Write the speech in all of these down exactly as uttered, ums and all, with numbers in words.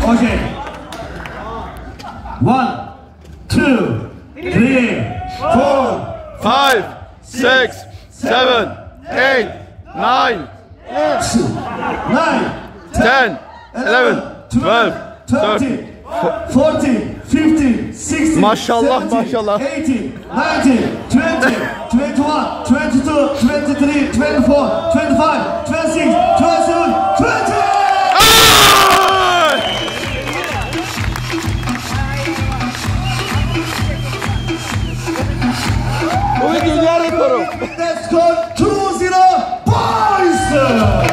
Okay. One, two, three, four, five, six, seven, eight, nine, nine, ten, eleven, twelve, thirteen, fourteen, fifteen, sixteen, Maşallah, seventeen, maşallah. eighteen, nineteen, twenty, twenty-one, twenty-two, twenty-three, twenty-four, twenty-five, twenty-six, twenty-seven, twenty! Bu dünya rekoru. Let's go two zero boys!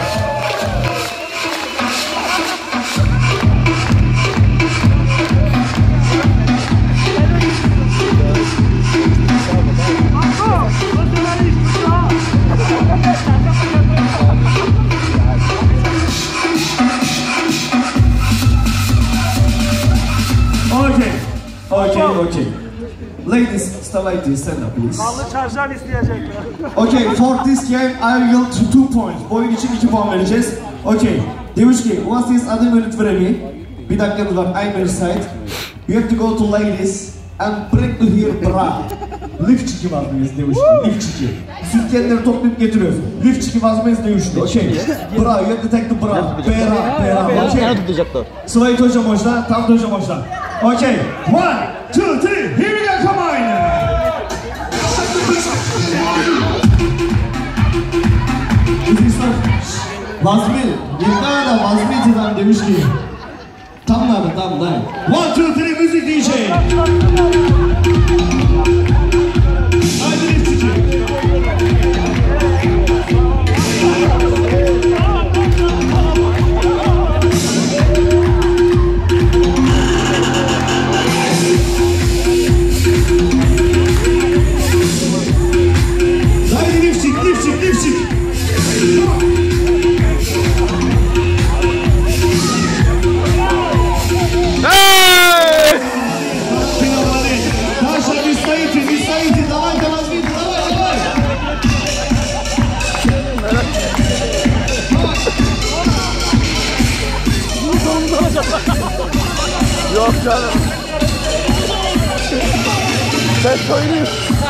Okay, okay, okay. Ladies, start like this, stand up please. Kanlı çarşaf isteyecekler. Okay, for this game I will to two points. Bu oyun için iki puan vereceğiz. Okay, demiş ki, once this other minute for me. Bir dakikamız var, I'm your side. You have to go to ladies and bring to here bra. Lift çiki var mıyız demiş ki, lift çiki. Sütyenleri toplayıp getiriyoruz. Lift çiki var mıyız demiş ki, okay. Bra, you have to take the bra. Bera, bera, okay. Sıvayı hocam hoşla, tam hocam hoşla. Okay, one, two, three, here we go, come on! Vazmi, yıllarda Vazmi Tidan demiş ki tam da tam da one, two, three, müzik D J. Haydi lifçici. Haydi lifçik, lifçik, lifçik. Yok canım. Sen söyleyeyim.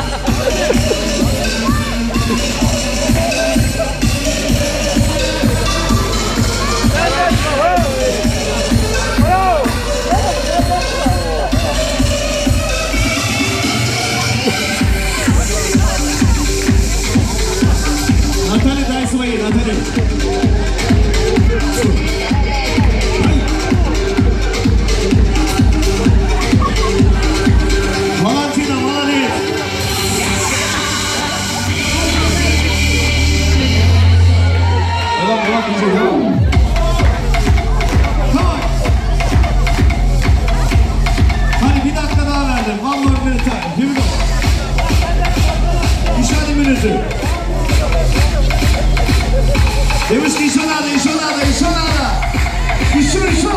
Natalie, that's the way, Natalie. Valentina, Valentina. Ulan bırak bir şey yok. Tamam. Hadi bir dakika daha verdim. One more minute time. Here we go. İşhadi minute. Demiş ki işo nerede, işo nerede, işo nerede? İşo, işo.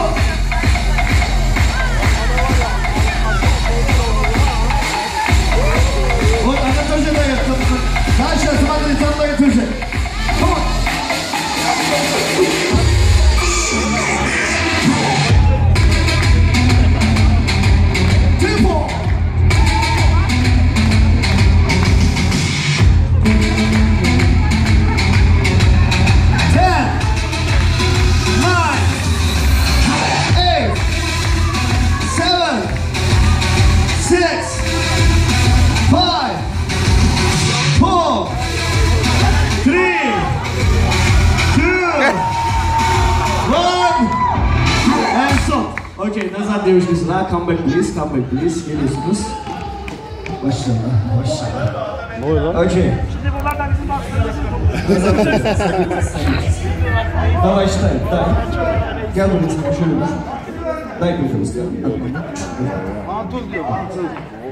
O Anatolia da yaptı. Karşıya Sımadır'ı tanımda getirecek. Come on. Tempo. Okay, nazar demiş ki sıra. Come back please, come back please. Geliyorsunuz. Maşallah, maşallah. Ne oluyor lan? Okay. Şimdi bunlar da bizim aslında. Давай, считай, дай. Gel buraya sana şöyle dur. Дай пожалуйста. Mantul diyor, mantul.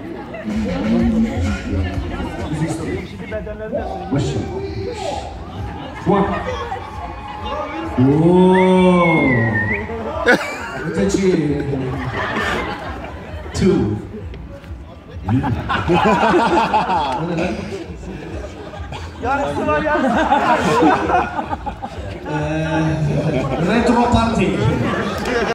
Maşallah. One. Ooo. Öteci. Two. O ne lan? Yarısı var ya. Retro party.